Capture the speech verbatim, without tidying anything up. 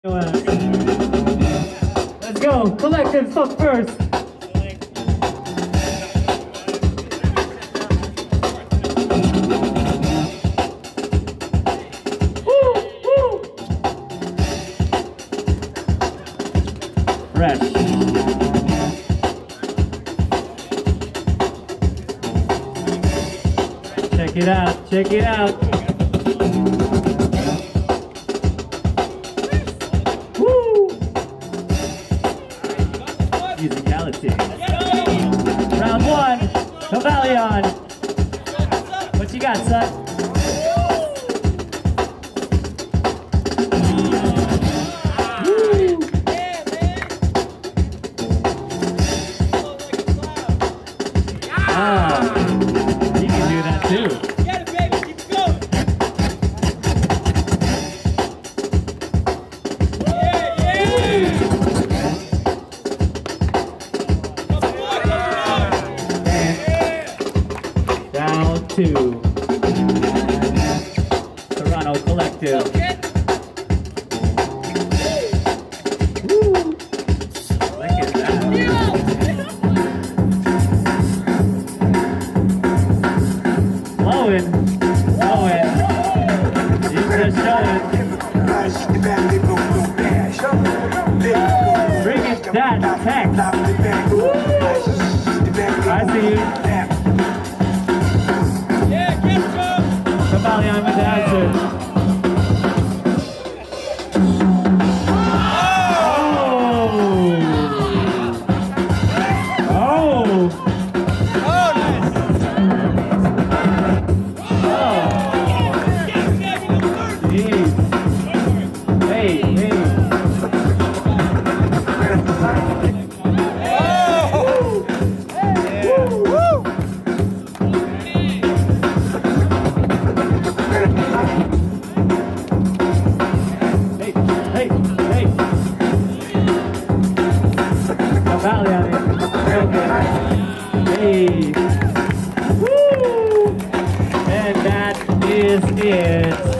Let's go, collective stuff first. Woo, woo. Fresh. Check it out, check it out. Musicality. Round one, Novalion. What you got, son? Woo. Ah, you can do that too. Get it, baby. Keep it going. Yeah, yeah. Down two. Toronto Collective. Woo. Look at that. Blowing. Blowing. He's just showing. Bring it that text. I see you. Novalion with the answer. Oh! Oh! Oh, nice. Oh! Jeez. Hey, hey. Novalion. Okay. Hey. Woo! And that is it.